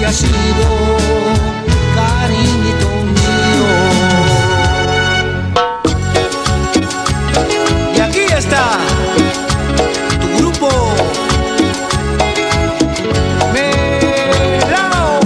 has ido, cariñito mío. Y aquí está tu grupo Melao.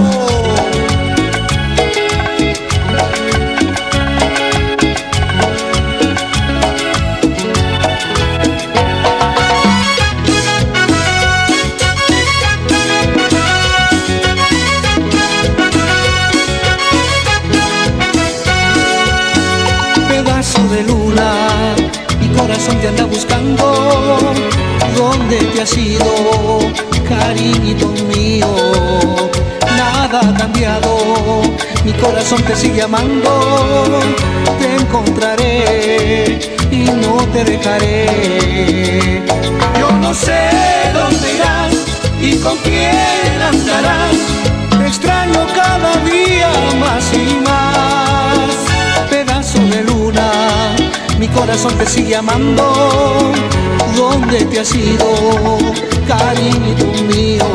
Pedazo de luna, mi corazón te anda buscando. ¿Dónde te has ido, cariñito mío? Nada ha cambiado, mi corazón te sigue amando. Te encontraré y no te dejaré. Yo no sé dónde irás y con quién andarás. Te extraño cada día más y más. Pedazo de luna, mi corazón te sigue amando. ¿Dónde te has ido, cariñito mío?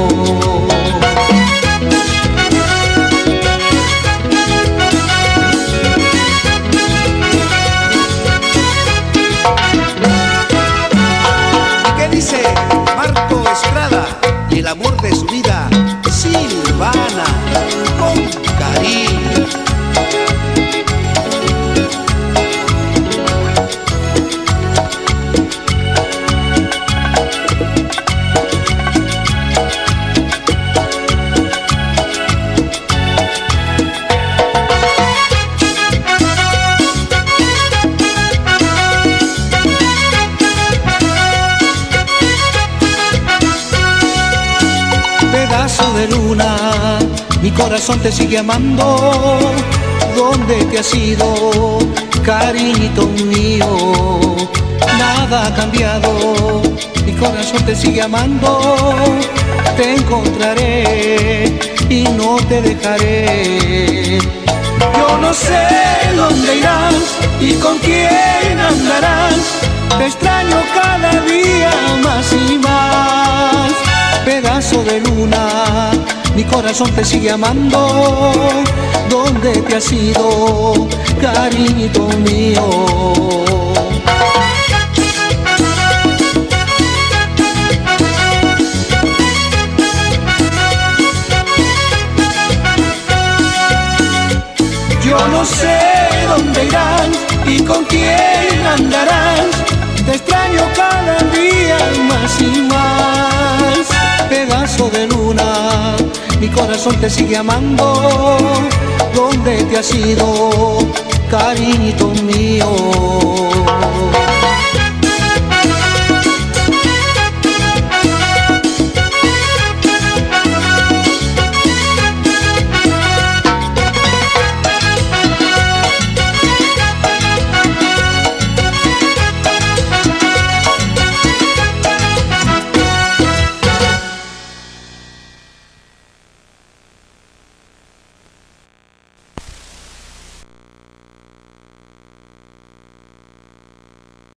¿Y qué dice Marco Estrada y el amor de su vida, Silvana, con cariño? Pedazo de luna, mi corazón te sigue amando. ¿Dónde te has ido, cariñito mío? Nada ha cambiado, mi corazón te sigue amando. Te encontraré y no te dejaré. Yo no sé dónde irás y con quién andarás. Te extraño cada día más y más. Pedazo de luna, mi corazón te sigue amando. ¿Dónde te has ido, cariñito mío? Yo no sé dónde irás y con quién andarás. Te extraño cada día más y más. Pedazo de luna, mi corazón te sigue amando. ¿Dónde te has ido, cariñito mío?